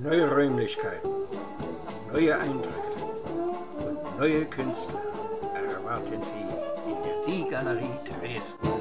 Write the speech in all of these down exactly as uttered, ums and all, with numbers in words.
Neue Räumlichkeiten, neue Eindrücke und neue Künstler erwarten Sie in der Die-Galerie Dresden.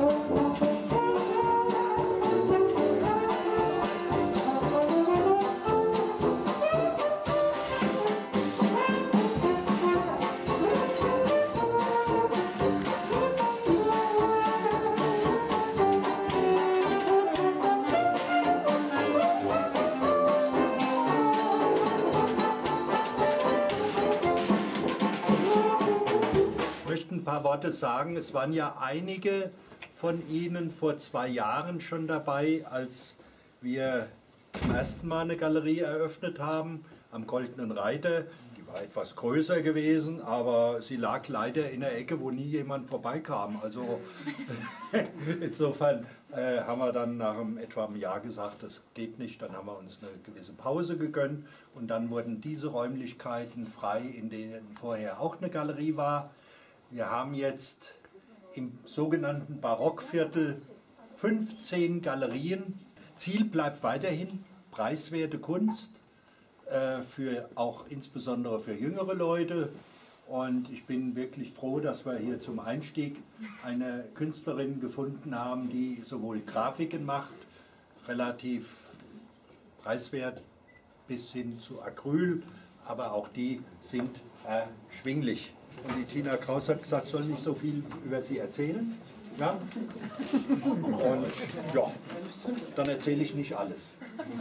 Ein paar Worte sagen. Es waren ja einige von Ihnen vor zwei Jahren schon dabei, als wir zum ersten Mal eine Galerie eröffnet haben am Goldenen Reiter. Die war etwas größer gewesen, aber sie lag leider in der Ecke, wo nie jemand vorbeikam. Also insofern äh, haben wir dann nach einem, etwa einem Jahr gesagt, das geht nicht. Dann haben wir uns eine gewisse Pause gegönnt und dann wurden diese Räumlichkeiten frei, in denen vorher auch eine Galerie war. Wir haben jetzt im sogenannten Barockviertel fünfzehn Galerien. Ziel bleibt weiterhin preiswerte Kunst, äh, für, auch insbesondere für jüngere Leute. Und ich bin wirklich froh, dass wir hier zum Einstieg eine Künstlerin gefunden haben, die sowohl Grafiken macht, relativ preiswert bis hin zu Acryl, aber auch die sind erschwinglich. Und die Tina Kraus hat gesagt, soll nicht so viel über sie erzählen. Ja? Und ja, dann erzähle ich nicht alles.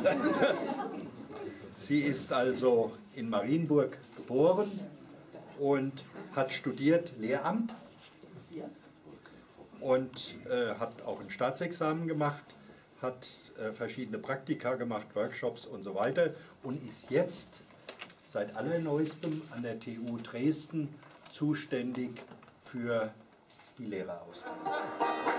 Sie ist also in Marienburg geboren und hat studiert Lehramt und äh, hat auch ein Staatsexamen gemacht, hat äh, verschiedene Praktika gemacht, Workshops und so weiter und ist jetzt seit allerneuestem an der T U Dresden zuständig für die Lehrerausbildung.